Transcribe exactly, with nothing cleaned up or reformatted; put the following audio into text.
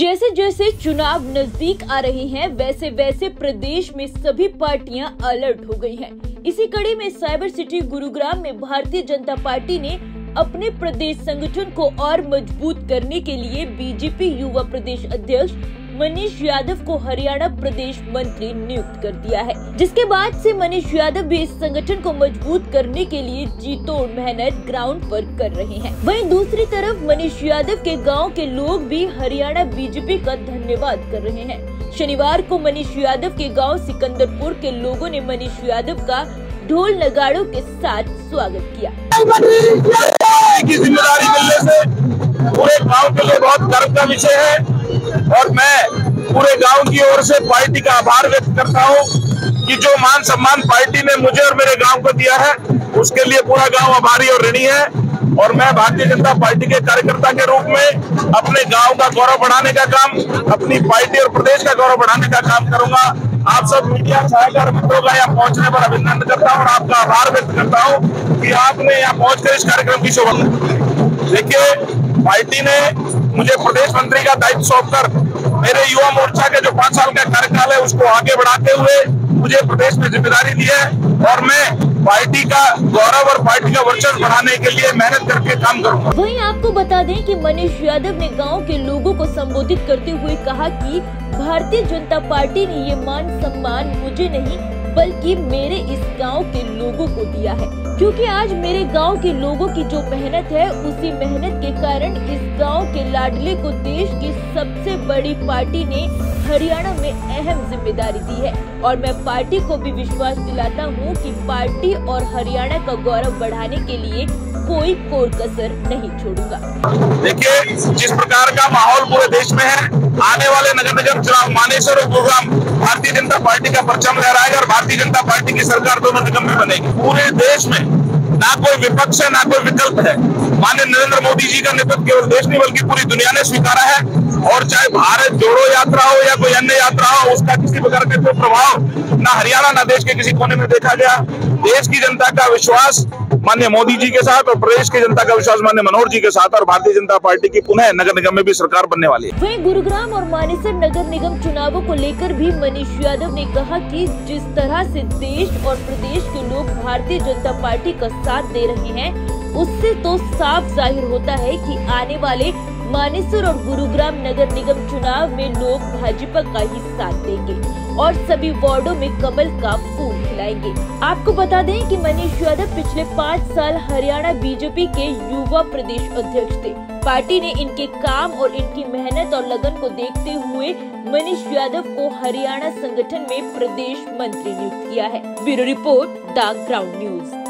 जैसे जैसे चुनाव नजदीक आ रहे हैं वैसे वैसे प्रदेश में सभी पार्टियां अलर्ट हो गई हैं। इसी कड़ी में साइबर सिटी गुरुग्राम में भारतीय जनता पार्टी ने अपने प्रदेश संगठन को और मजबूत करने के लिए बीजेपी युवा प्रदेश अध्यक्ष मनीष यादव को हरियाणा प्रदेश मंत्री नियुक्त कर दिया है, जिसके बाद से मनीष यादव भी इस संगठन को मजबूत करने के लिए जी तोड़ मेहनत ग्राउंड पर कर रहे हैं। वहीं दूसरी तरफ मनीष यादव के गांव के लोग भी हरियाणा बीजेपी का धन्यवाद कर रहे हैं। शनिवार को मनीष यादव के गाँव सिकंदरपुर के लोगों ने मनीष यादव का ढोल नगाड़ों के साथ स्वागत किया। की जिम्मेदारी मिलने से पूरे गांव के लिए बहुत गर्व का विषय है और मैं पूरे गांव की ओर से पार्टी का आभार व्यक्त करता हूं कि जो मान सम्मान पार्टी ने मुझे और मेरे गांव को दिया है उसके लिए पूरा गांव आभारी और ऋणी है। और मैं भारतीय जनता पार्टी के कार्यकर्ता के रूप में अपने गांव का गौरव बढ़ाने का काम, अपनी पार्टी और प्रदेश का गौरव बढ़ाने का काम करूंगा। आप सब मीडिया सहायकार मित्रों का यहाँ पहुंचने पर अभिनंदन करता हूँ और आपका आभार व्यक्त करता हूँ कि आपने यहाँ पहुंचकर इस कार्यक्रम की शोभा दी। देखिए, पार्टी ने मुझे प्रदेश मंत्री का दायित्व सौंपकर मेरे युवा मोर्चा के जो पांच साल का कार्यकाल है उसको आगे बढ़ाते हुए मुझे प्रदेश में जिम्मेदारी दी है और मैं पार्टी का गौरव और पार्टी का वर्चस्व बढ़ाने के लिए मेहनत करके काम करूंगा। वहीं आपको बता दें कि मनीष यादव ने गांव के लोगों को संबोधित करते हुए कहा कि भारतीय जनता पार्टी ने ये मान सम्मान मुझे नहीं बल्कि मेरे इस गांव के लोगों को दिया है, क्योंकि आज मेरे गांव के लोगों की जो मेहनत है उसी मेहनत के कारण इस गांव के लाडले को देश की सबसे बड़ी पार्टी ने हरियाणा में अहम जिम्मेदारी दी है। और मैं पार्टी को भी विश्वास दिलाता हूं कि पार्टी और हरियाणा का गौरव बढ़ाने के लिए कोई कोर कसर नहीं छोड़ूंगा। देखिए, जिस प्रकार का माहौल पूरे देश में है, आने वाले नगर निगम चुनाव मानेसर और गुरुग्राम भारतीय जनता पार्टी का परचम लहराएगा और भारतीय जनता पार्टी की सरकार दोनों निगम में बनेगी। पूरे देश में ना कोई विपक्ष है ना कोई विकल्प है। माननीय नरेंद्र मोदी जी का नेतृत्व केवल देश नहीं बल्कि पूरी दुनिया ने स्वीकारा है और चाहे भारत जोड़ो यात्रा हो या कोई अन्य यात्रा हो, उसका किसी प्रकार का कोई प्रभाव ना हरियाणा ना देश के किसी कोने में देखा गया। देश की जनता का विश्वास माननीय मोदी जी के साथ और प्रदेश की जनता का विश्वास माननीय मनोहर जी के साथ और भारतीय जनता पार्टी की पुनः नगर निगम में भी सरकार बनने वाली है। वहीं गुरुग्राम और मानेसर नगर निगम चुनावों को लेकर भी मनीष यादव ने कहा कि जिस तरह से देश और प्रदेश के लोग भारतीय जनता पार्टी का साथ दे रहे हैं उससे तो साफ जाहिर होता है कि आने वाले मानेसर और गुरुग्राम नगर निगम चुनाव में लोग भाजपा का ही साथ देंगे और सभी वार्डों में कमल का फूल खिलाएंगे। आपको बता दें कि मनीष यादव पिछले पाँच साल हरियाणा बीजेपी के युवा प्रदेश अध्यक्ष थे। पार्टी ने इनके काम और इनकी मेहनत और लगन को देखते हुए मनीष यादव को हरियाणा संगठन में प्रदेश मंत्री नियुक्त किया है। Bureau report, the Ground news.